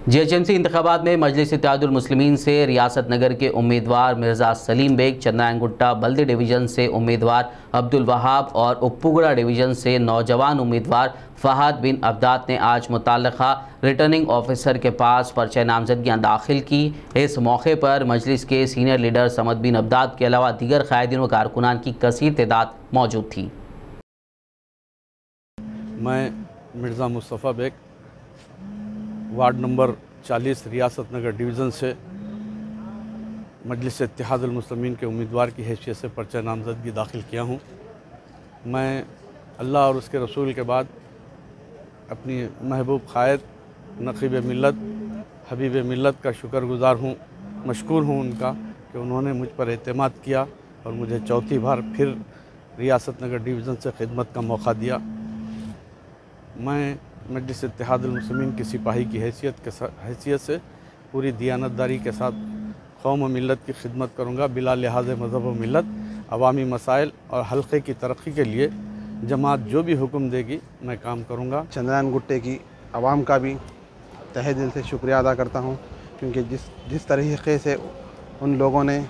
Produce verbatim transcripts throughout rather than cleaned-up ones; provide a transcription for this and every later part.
GHMC इंतखाबात में मजलिस इत्तेहादुल मुस्लिमीन से रियासत नगर के उम्मीदवार मिर्ज़ा सलीम बेग, चंद्रायनगुट्टा बल्दी डिवीज़न से उम्मीदवार अब्दुल वहाब और उप्पुगुड़ा डिवीज़न से नौजवान उम्मीदवार फ़हाद बिन अब्दाद ने आज मुतल्लिक़ा रिटर्निंग ऑफिसर के पास पर्चे नामजदगियाँ दाखिल की। इस मौके पर मजलिस के सीनियर लीडर समद बिन अब्दाद के अलावा दीगर क़ायदीन व कारकुनान की कसीर तादाद मौजूद थी। मैं मिर्ज़ा मुस्तफ़ा बेग वार्ड नंबर चालीस रियासत नगर डिवीज़न से मजलिस इत्तेहादुल मुस्लिमीन के उम्मीदवार की हैसियत से पर्चा नामजदगी दाखिल किया हूँ। मैं अल्लाह और उसके रसूल के बाद अपनी महबूब क़ायद नक़ीब मिल्लत हबीब मिल्लत का शुक्रगुज़ार हूँ, मशकूर हूँ उनका कि उन्होंने मुझ पर एतमाद किया और मुझे चौथी बार फिर रियासत नगर डिवीज़न से खिदमत का मौका दिया। मैं मजलिस इत्तेहादुल मुस्लिमीन की सिपाही की हैसियत के हैसियत से पूरी दियानतदारी के साथ कौम व मिल्लत की खिदमत करूँगा, बिला लिहाज मज़हब व मिल्लत। अवामी मसाइल और हल्के की तरक्की के लिए जमात जो भी हुक्म देगी मैं काम करूँगा। चंद्रायनगुट्टे की आवाम का भी तहे दिल से शुक्रिया अदा करता हूँ, क्योंकि जिस जिस तरीक़े से उन लोगों ने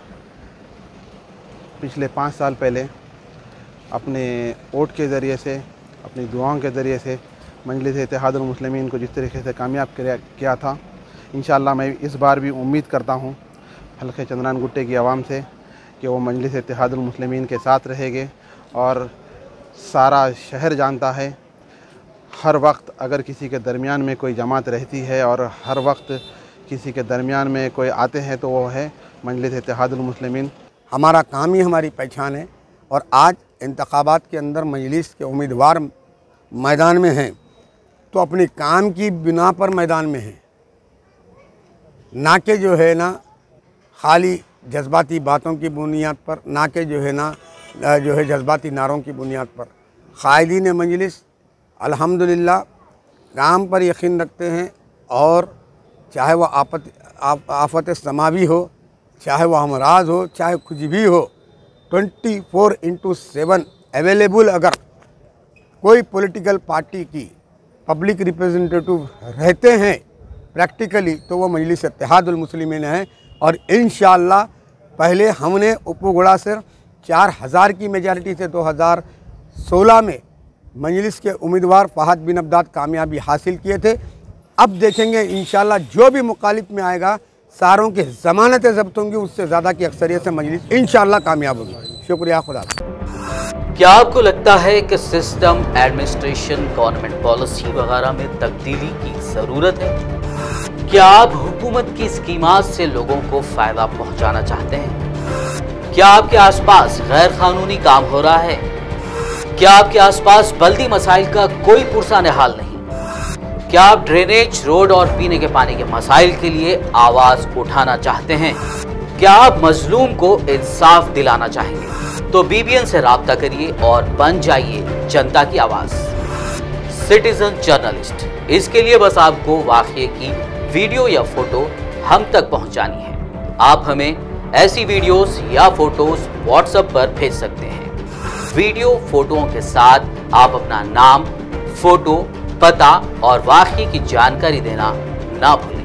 पिछले पाँच साल पहले अपने वोट के ज़रिए से, अपनी दुआओं के ज़रिए से मजलिस इत्तेहादुल मुस्लिमीन को जिस तरीके से कामयाब किया था, इंशाअल्लाह मैं इस बार भी उम्मीद करता हूँ हल्के चंद्रायनगुट्टे की आवाम से कि वो मजलिस इत्तेहादुल मुस्लिमीन के साथ रहेंगे। और सारा शहर जानता है, हर वक्त अगर किसी के दरमियान में कोई जमात रहती है और हर वक्त किसी के दरमियान में कोई आते हैं तो वो है मजलिस इत्तेहादुल मुस्लिमीन। हमारा काम ही हमारी पहचान है और आज इंतखाबात के अंदर मजलिस के उम्मीदवार मैदान में हैं तो अपने काम की बिना पर मैदान में है, ना कि जो है ना खाली जज्बाती बातों की बुनियाद पर, ना कि जो है ना जो है जज्बाती नारों की बुनियाद पर। क़ायदीन मजलिस अल्हम्दुलिल्लाह काम पर यकीन रखते हैं और चाहे वह आफत आफत समावी हो, चाहे वह अमराज हो, चाहे कुछ भी हो, twenty four into seven available अगर कोई पॉलिटिकल पार्टी की पब्लिक रिप्रेजेंटेटिव रहते हैं प्रैक्टिकली तो वो मजलिस इत्तेहादुल मुस्लिमीन है। और इंशाअल्लाह पहले हमने उप्पुगुड़ा से चार हज़ार की मेजॉरिटी से दो हज़ार सोलह में मजलिस के उम्मीदवार फ़हाद बिन अब्दाद कामयाबी हासिल किए थे। अब देखेंगे इंशाअल्लाह जो भी मुखालिफ में आएगा सारों की ज़मानतें ज़ब्त होंगी, उससे ज़्यादा की अक्सरियत से मजलिस इंशाअल्लाह कामयाब होगी। शुक्रिया, खुदा। क्या आपको लगता है कि सिस्टम, एडमिनिस्ट्रेशन, गवर्नमेंट पॉलिसी वगैरह में तब्दीली की ज़रूरत है? क्या आप हुकूमत की स्कीमात से लोगों को फ़ायदा पहुंचाना चाहते हैं? क्या आपके आसपास गैर कानूनी काम हो रहा है? क्या आपके आसपास बल्दी मसाइल का कोई पुरसाने हाल नहीं? क्या आप ड्रेनेज, रोड और पीने के पानी के मसाइल के लिए आवाज़ उठाना चाहते हैं? क्या आप मजलूम को इंसाफ दिलाना चाहेंगे? तो बीबीएन से राब्ता करिए और बन जाइए जनता की आवाज, सिटीजन जर्नलिस्ट। इसके लिए बस आपको वाक़ये की वीडियो या फोटो हम तक पहुंचानी है। आप हमें ऐसी वीडियोस या फोटोज व्हाट्सएप पर भेज सकते हैं। वीडियो फोटोओं के साथ आप अपना नाम, फोटो, पता और वाक़ये की जानकारी देना ना भूलें।